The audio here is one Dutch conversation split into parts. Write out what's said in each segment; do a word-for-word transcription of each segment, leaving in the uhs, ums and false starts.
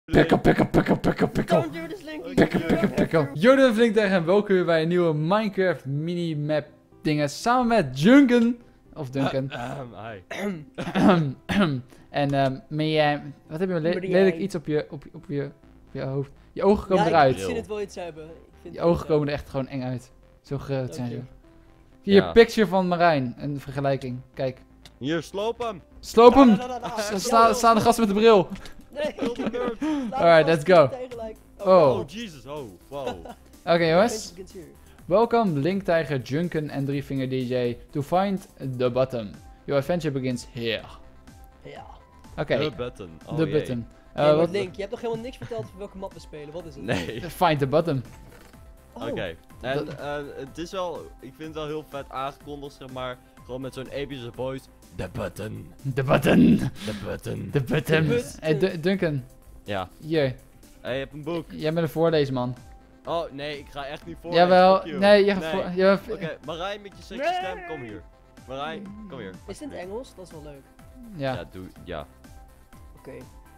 Pikkel, pikkel, pikkel, pikkel, pikkel. Don't do this, Linky. Pikkel, pikkel, pikkel. Jordan Flink tegen en welkom weer bij een nieuwe Minecraft minimap dingen samen met Junken. Of Duncan. Hi. En ehm uh, wat heb je le Marijn. lelijk iets op je, op, op, je, op je hoofd. Je ogen komen Ja, eruit. ik vind het wel iets hebben. Ik vind Je het wel ogen iets komen er echt gewoon eng uit. Zo groot zijn ze. Oké. Hier, Ja. picture van Marijn. Een vergelijking. Kijk. Hier, sloop hem. Sloop hebben. hem! Da, da, da, da. Sta- Ja, Sta, wel. staan de gasten met de bril. Nee. Kill the bird. Laat Alright, de let's gasten go. tegelijk. Oh. Oh, Jesus. Oh, wow. Oké jongens. Attention begins here. Welcome Link Tiger, Junken en Drievinger D J to find the button. Your adventure begins here. Ja. Oké, De button. Oh, de jee. button. Uh, Hey, wat- Link, je hebt nog helemaal niks verteld over welke map we spelen. Wat is het? Nee. Find the button. Oh. Oké. En Dat- eh, het is wel, ik vind het wel heel vet aangekondigd, zeg maar. Gewoon met zo'n epische voice. The button. The button. The button. The button. The button. Hey, Du- Duncan, Ja. hier. Hey, je hebt een boek. Jij bent een voorlezen man. Oh, nee, ik ga echt niet voor. Jawel, nee, je gaat Nee. voor... Je, Oké, Marijn met je sexy Nee. stem, kom hier. Marijn, kom hier. Is het in het Engels? Dat is wel leuk. Ja. Ja, doe, ja. Oké.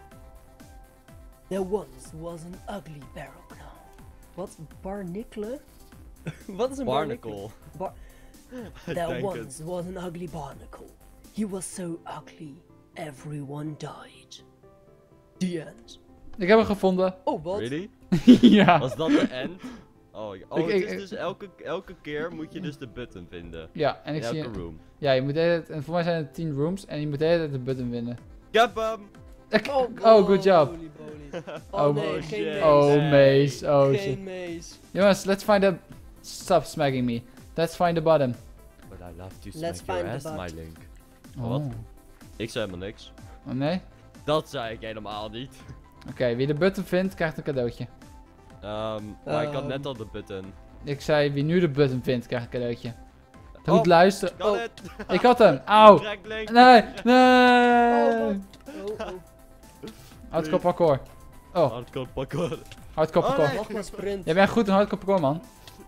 There once was an ugly barnacle. Wat? Barnacle? Wat is een barnacle? Barnacle. Bar Ik There denk once het. was an ugly barnacle. He was so ugly, everyone died. The end. Ik heb hem gevonden. Oh, wat? Really? Ja. Was dat de end? Oh, ja. oh Ik- het ik- is ik- dus elke, elke keer moet je dus de button vinden. Ja, en ik In zie... elke room. Ja, je moet de hele tijd- en voor mij zijn het tien rooms en je moet de hele tijd de button winnen. Ik heb hem! Ik- Oh, Oh, good job. holy moly. Oh, Oh nee, oh, geen shit. mees. Oh, Nee. maze. Oh, shit. Geen mees. Jongens, let's find the... Stop smacking me. Let's find the bottom. But I love to Let's smack your find the ass, my butt. link. Oh. Wat? Ik zei helemaal niks. Oh nee? Dat zei ik helemaal niet. Oké, wie de button vindt, krijgt een cadeautje. Ehm maar ik had Ehm. net al de button. Ik zei, wie nu de button vindt, krijgt een cadeautje. Je Oh, moet luisteren. Kan Oh, het? ik had hem. Auw. Trek link. Nee, Oh, nee. wat? Oh, oh. Hardcore parkour. Oh, Hardcore parkour. hardcore Oh, parkour. nee. Wacht maar, sprint. Jij bent goed in hardcore parkour, man.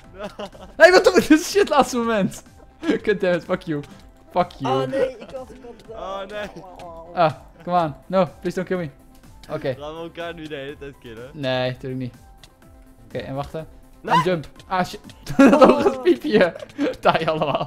Nee, wat doe ik? Dit is shit, laatste moment. Goddammit, fuck you. Fuck you. Oh nee, ik had ik had Oh, nee. Ah, come on. No, please don't kill me. Oké. Gaan we elkaar nu de hele tijd killen? Nee, natuurlijk niet. Oké, en wachten. Nee. En jump. Ah, shit. Nog een piepje. Taai allemaal.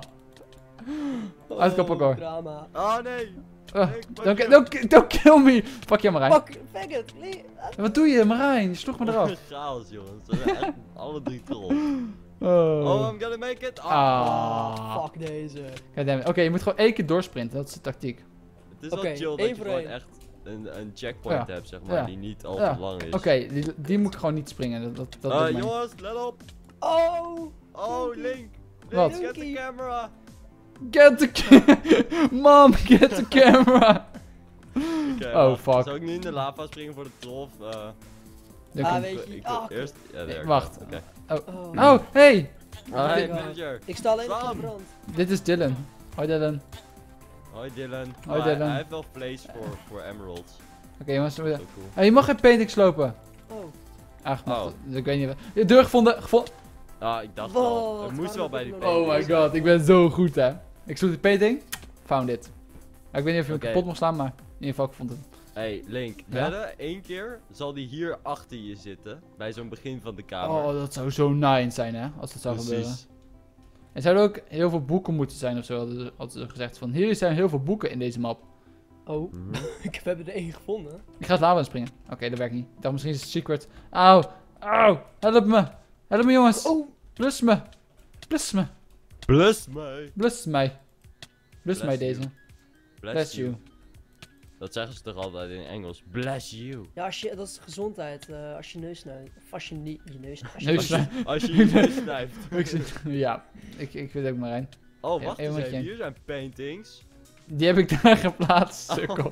Hardcore parkour. Oh, drama. Oh nee! Oh, Ik pak don't, je. don't, don't kill me. Fuck je, Marijn. Fuck, faggot. Nee. Wat doe je, Marijn? Je sloeg me eraf. Chaos, jongens. We zijn echt alle drie troll. Oh. Oh, I'm gonna make it. Ah. Ah. Fuck deze. Goddammit. Oké, je moet gewoon één keer doorsprinten. Dat is de tactiek. Het is Oké, wel chill dat één je voor gewoon één. echt een, een checkpoint Ja. hebt, zeg maar, Ja. die niet al Ja. te lang is. Oké, die, die moet ik gewoon niet springen. Dat, dat, dat Eh, lukt mij niet. jongens, let op! Oh. Oh, Linky. Link! Wat? Link, get the Linky. camera! Get the ca- Mom, get the camera! Oké, Oh, wacht. fuck. Zou ik nu in de lava springen voor de troll? Of, eh, Dan Ah, komt- weet ik, je. ik Ah, wil eerst... Ja, there. wacht. Oké. Oh. Oh, hey! Oh, hey, ik- manager! Ik sta alleen nog Sam. in brand. Dit is Dylan. Hoi Dylan. Hoi Dylan. Hoi, Maar Dylan. Hij heeft wel vlees voor, voor emeralds. Oké jongens, we- Zo cool. oh, je mag geen painting slopen. Oh. Ach, mag Oh. dat- ik weet niet wat. Je deur gevonden. gevonden. Ah, ik dacht Wat? al. Het moest Waarom wel bij heb die ik nog Oh painting. my god, ik ben zo goed hè. Ik sloeg de painting. Found it. Maar ik weet niet of je hem Oké. kapot mocht slaan, maar in ieder geval ik vond het. Hey, Link, Ja? wedden, één keer zal die hier achter je zitten. Bij zo'n begin van de kamer. Oh, dat zou zo nice zijn hè, als dat zou gebeuren. Precies. Er zouden ook heel veel boeken moeten zijn of zo, hadden ze- hadden ze gezegd van hier zijn heel veel boeken in deze map. Oh. Mhm. Ik heb er één gevonden. Ik ga het lava in springen. Oké, dat werkt niet. Ik dacht misschien is het secret. Auw, auw, help me. Help me jongens. Oh. Blus me. Blus me. Bless mij. Blus mij. Blus Bless mij you. deze. Bless, Bless you. you. Dat zeggen ze toch altijd in Engels. Bless you. Ja, als je, dat is gezondheid. eh, als je neus snijdt. Of als je niet je neus als je Neus Als je, snijdt. als je je neus snijdt. Ik zit- ja, ik, ik weet ook Marijn. Oh, Ja, wacht één eens momentje. even. Hier zijn paintings. Die heb ik daar geplaatst, sukkel.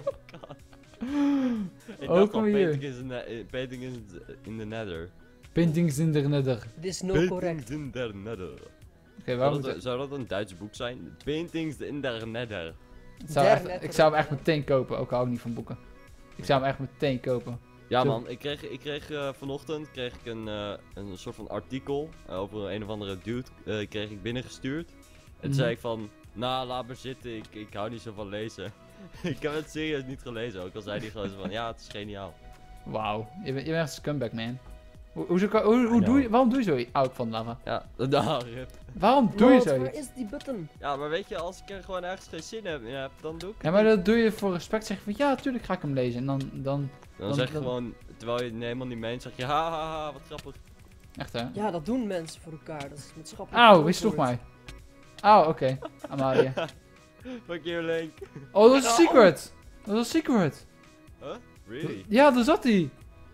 Ik Oh, dacht kom al, hier. painting is in the, painting is in the nether. Paintings in de nether. Dit is no Paintings correct. in the nether. Oké, waarom Zou moet dat, ik... zou dat een Duits boek zijn? Paintings in the nether. Ik zou, Der echt, nether. ik zou hem echt meteen kopen, ook al hou ik niet van boeken. Ik zou hem echt meteen kopen. Ja Zo. man, ik kreeg, ik kreeg uh, vanochtend kreeg ik een, uh, een soort van artikel uh, over een, een of andere dude uh, kreeg ik binnengestuurd. En toen Mhm. zei ik van, nou laat maar zitten, ik, ik hou niet zo van lezen. Ik heb het serieus niet gelezen, ook al zei hij gewoon zo van, ja het is geniaal. Wauw, je, bent- je bent echt een scumbag, man. Hoe, hoezo kan- hoe, hoe I doe je, know. waarom doe je zo oud van lava? Ja, nou, rip. Waarom doe je Wat, waar zoiets? is die button? Ja, maar weet je, als ik er gewoon ergens geen zin heb, in heb dan doe ik het Ja, maar niet. dat doe je voor respect. Zeg je van ja, tuurlijk ga ik hem lezen. En dan, dan Dan, dan- zeg je dan- gewoon, terwijl je het helemaal niet meent, zeg je ha ha ha, wat grappig. echt hè? Ja, dat doen mensen voor elkaar. Dat is met schappelijk Auw, wie sloeg verantwoord. mij? Auw, oké. Amalia. Fuck you, Link. Oh, dat was een secret. Dat was een secret. Huh? Really? Ja, daar zat hij.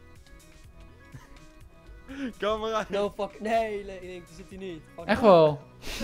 Kom maar uit. No fuck. Nee, nee, nee, daar zit hij niet. Fuck. Echt wel.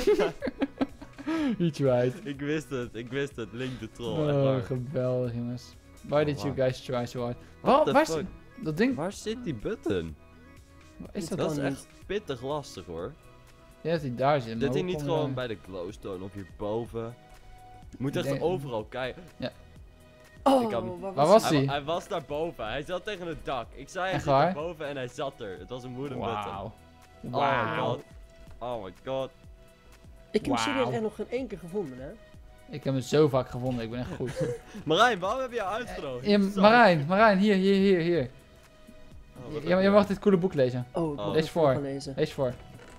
Eat right. Ik wist het, ik wist het. Link de troll, echt Oh, waar. geweldig jongens. Why Oh, did you wow. guys try so hard? What Waar, the waar is fuck? dat ding? Waar zit die button? Waar is dat Dat dan? is niet. echt pittig lastig hoor. Ja, dat hij daar zit. maar Zit hij hoe niet kom gewoon daar? bij de glowstone of hierboven? Je moet Ik echt denk- overal kijken. Oh, Ik kan- waar Waar was was hij? hij? Hij, wa- hij was daarboven, hij zat tegen het dak. Ik zei hij Echt zit waar? daarboven en hij zat er. Het was een wooden button. Wauw. Oh my Wauw. god. Oh my god. Ik heb hem Wauw. serieus echt nog geen één keer gevonden, hè? Ik heb hem zo vaak gevonden, ik ben echt goed. Marijn, waarom heb je jou uitgenodigd? Ja, Zo. Marijn, Marijn, hier, hier, hier, hier. Oh, wat J- heb Jij je? mag dit coole boek lezen. Oh, ik Oh. moet Lees het voor. gaan lezen. Lees voor.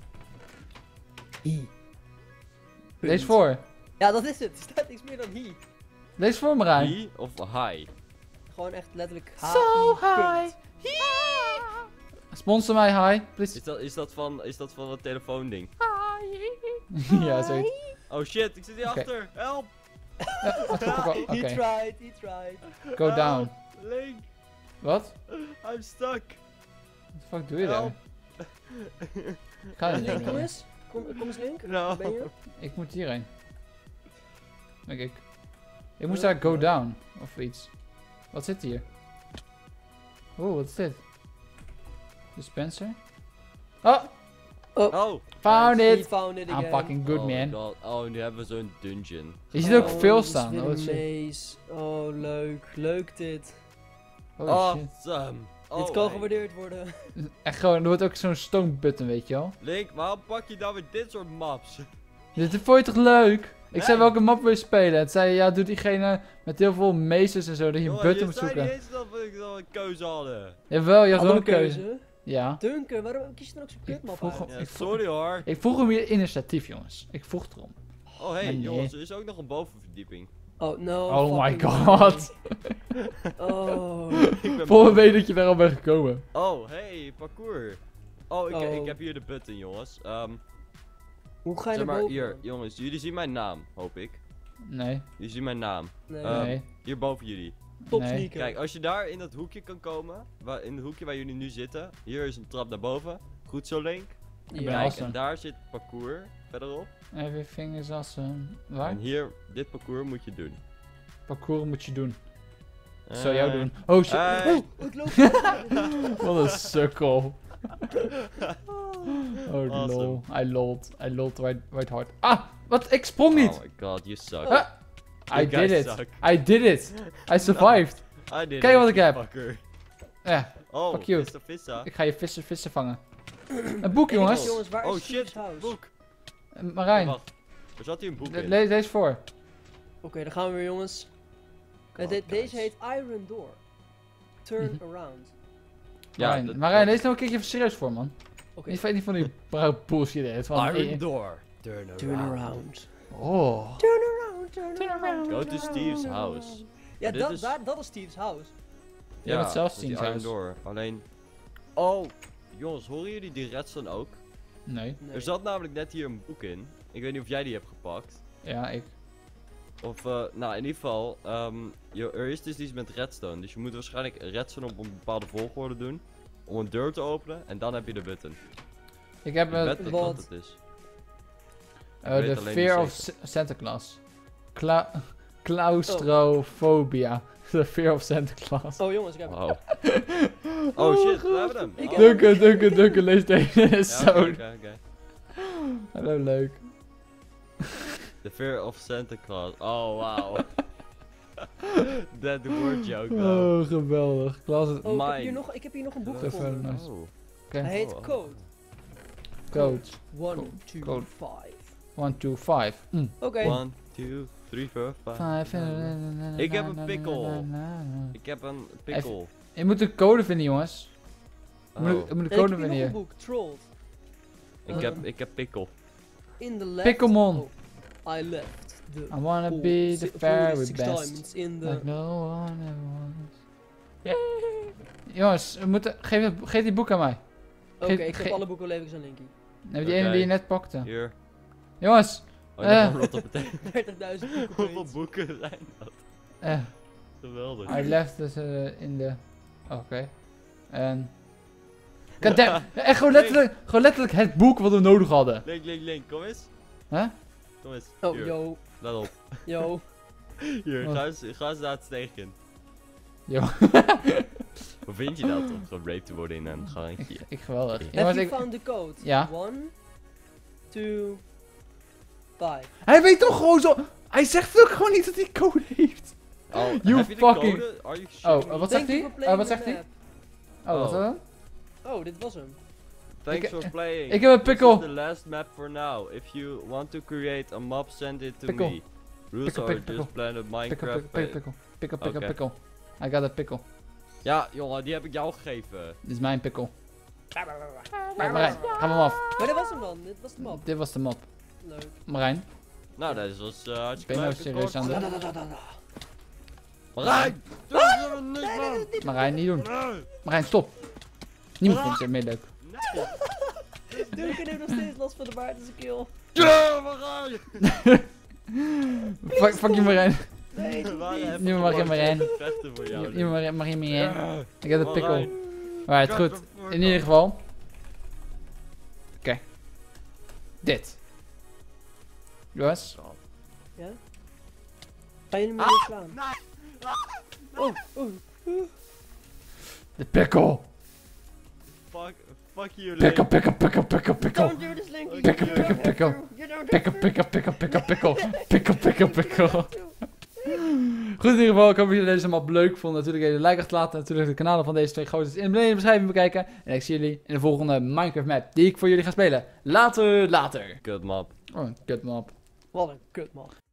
Hi. Lees Punt. voor. Ja, dat is het. Er staat niks meer dan hi. Lees voor, Marijn. Hi of hi? Gewoon echt letterlijk H. So high. Sponsor mij, hi. Please. Is dat, is dat van, is dat van het telefoonding? Ja, zoiets. Oh shit, ik zit hier Oké. achter. Help! Ja, wacht, wacht, wacht, He Oké, tried, he tried. go down. Link, Wat? I'm stuck. Wat de fuck doe je daar? Help. Ga er Link, niet kom meer. eens. Kom, kom eens, Link. No. Waar ben je? Ik moet hierheen. Denk ik. Ik moest daar go down. Of iets. Wat zit hier? Oeh, wat is dit? Dispenser? Oh, Oh, found He it! found it I'm again. fucking good, oh my man. god. Oh, nu hebben we zo'n dungeon. Je ziet ook Oh, veel dit is staan. weer Oh, een shit. maze. Oh, leuk. Leuk dit. Holy shit. Awesome. Oh, dit kan hey. gewaardeerd worden. Echt gewoon, er wordt ook zo'n stone button, weet je wel. Link, waarom pak je dan weer dit soort maps? Dit vond je toch leuk? Ik zei Nee. welke map wil je spelen? Het zei ja, doet diegene met heel veel meesters en zo, dat je een Jongen, button je moet zei niet zoeken. eens dat we dat we een keuze hadden. Jawel, je had wel Andere een keuze. Ja. Duncan, waarom kies je dan ook zo'n Ik kutmap vroeg uit? hem- Ja, Ik vroeg- sorry hoor. Ik vroeg hem weer initiatief, jongens. Ik vroeg erom. Oh hey, Maar nee. jongens, er is ook nog een bovenverdieping. Oh, no. Oh my fucking god. way. Oh. Ik ben Volgende week dat je daar al bent gekomen. Oh, hey, parcours. Oh, ik, Oh. ik heb hier de button, jongens. Ehm Hoe ga je zeg naar maar, boven? hier, jongens, jullie zien mijn naam, hoop ik. Nee. Jullie zien mijn naam. Nee. Eh, nee. Hier boven jullie. Top nee. sneaker. Kijk, als je daar in dat hoekje kan komen, waar, in het hoekje waar jullie nu zitten, hier is een trap naar boven. Goed zo, Link. Ik ben Ja. Kijk, awesome. en daar zit parcours verderop. Everything is awesome. Waar? En hier, dit parcours moet je doen. Parcours moet je doen. Eh, Zou jou doen. Oh shit. eh, Oh, ik loop. Wat een sukkel. Oh Awesome. lol. I lolled. I lolled right, right hard. Ah! Wat? Ik sprong niet! Oh my god, you suck. Ah, I You guys did it. suck. I did it. I survived. I did Kijk it, wat ik you heb. fucker. Ja, Oh, Fuck you. vissa, vissa. ik ga je vissen, vissen vangen. Een boek, Hey, jongens. jongens, waar Oh is Steve's shit, house? boek. Eh, Oh, Marijn, wacht. Er zat hier een boek le- in. lees deze voor. Oké, dan gaan we weer, jongens. Eh, God, de- guys. deze heet Iron Door. Turn Mhm. around. Ja, Marijn, dat- Marijn, lees nou een keertje even serieus voor, man. Oké. Niet van, niet van die brouw bullshit. hè. Het van, Iron eh, door. Turn around. Turn around. Oh. Turn around, turn, Turn around. Go to Steve's house. Ja, Dit dat, is- daar- dat is Steve's house. Ja, dat is zelfs dat is die Steve's Iron house. door. Alleen... Oh, jongens, horen jullie die redstone ook? Nee. Nee. Er zat namelijk net hier een boek in. Ik weet niet of jij die hebt gepakt. Ja, ik. Of, eh, nou in ieder geval, ehm, je- er is dus iets met redstone. Dus je moet waarschijnlijk redstone op een bepaalde volgorde doen. Om een deur te openen en dan heb je de button. Ik heb Ik eh, bet dat wat? dat het is. eh, weet de alleen Fear niet of Sa- Santa Claus. Cla claustrophobia. The Fear of Santa Claus. Oh jongens, ik heb Wow. Oh shit, we hebben hem. Ik Oh. heb- Duncan, Duncan, Duncan, lees deze. Ja, Zo. oké, oké, oké. Hallo, leuk. The Fear of Santa Claus. Oh, wow. That word joke, man. Oh, geweldig. Klas het. Oh, ik heb, Mine. hier nog, ik heb hier nog een boek Even gevonden. nice. Oh. Oké. Hij heet Oh. Code. Code. one, two, Code. five. one, two, five. Mm. Oké. One, two, three, four, five. Five. Ik heb een pikkel. Ik heb een pikkel. Je moet de code vinden, jongens. Je moet, Oh. je moet de Nee, code ik heb vinden hier hier. nog een boek, Trolled. Ik heb, Ehm, ik heb pikkel. In the left. Pikkelmon. Oh, I left the I wanna ball be si- the very forty-six best. diamonds in the... Like no one ever was. Jongens, we moeten... Geef, het- geef die boek aan mij. Oké, Geef- ik heb ge- alle boeken levens aan Linky. Heb je die ene Oké. die je net pakte? Hier. Jongens! Oh, Eh. uh. wat dat betekent. dertigduizend boeken. Hoeveel points. boeken zijn dat? Eh, Geweldig. I left it uh, in de... Oké. En... Goddamn! Echt gewoon letterlijk, gewoon letterlijk het boek wat we nodig hadden. Link, link, link, kom eens. Huh? Kom eens. Oh, Hier, yo, let op. yo. Hier, Wat? ga eens, ga eens naar het steegje. Yo. Hoe vind je dat om geraped te worden in een Ik, garantje? ik geweldig. Have Jongens, Have you ik... found the code? Ja. One, two, five. Hij weet toch gewoon zo... Hij zegt ook gewoon niet dat hij code heeft. Oh, You heb je de fucking- code? Are you Oh, shitting wat me? zegt Thank you hij? for playing Oh, wat the zegt hij? map. Oh, wat Oh. dan? Oh, dit was hem. Thanks Ik- for playing. ik heb een This pikkel. is the last map for now. If you want to create a map, send it to Pikkel. me. Rules Pikkel, are pikkel, just planet Pikkel, Minecraft. pikkel, pikkel, pikkel. Pikkel, pikkel, Oké. pikkel. I got a pikkel. Ja, jongen, die heb ik jou gegeven. Dit is mijn pikkel. Ja, Marijn, ga maar af. Maar dit was hem dan, dit was de map. Dit was de map. Leuk. Marijn. Nou, dat is ons uh, hartstikke Ben je nou leuk serieus akkoord. aan Da, da, da, da, da. Marijn! Doe er niks van! Marijn, niet doen. Nee! Marijn, stop. Niemand vindt het meer leuk. Nee! Dude, ik heb nog steeds last van de baard als een kill. Ja, Marijn! Fuck, fuck je Marijn. Nee, We doe waren niet. even Nu mag je gewoon Marijn. te vechten voor jou. Je mag mag je meer. Ja. Ik heb een pikkel. Marijn. Alright, goed. In ieder geval. Oké. Dit. Jongens. Ja? Ga je hem weer slaan? Oh, oh. De pikkel. Fuck, fuck you, Pikkel, Link. pikkel, pikkel, pikkel, pikkel. Don't do this, Linky. Pikkel, pikkel, pikkel. You don't Pikkel, pikkel, pikkel, pikkel, pikkel. Pikkel, pikkel, pikkel. Goed, in ieder geval, ik hoop dat jullie deze map leuk vonden. Natuurlijk even een like achterlaten. Natuurlijk de kanalen van deze twee gozers in de beschrijving bekijken. En ik zie jullie in de volgende Minecraft map die ik voor jullie ga spelen. Later, later. Kut map. Oh, een kut map. Wat een kutman.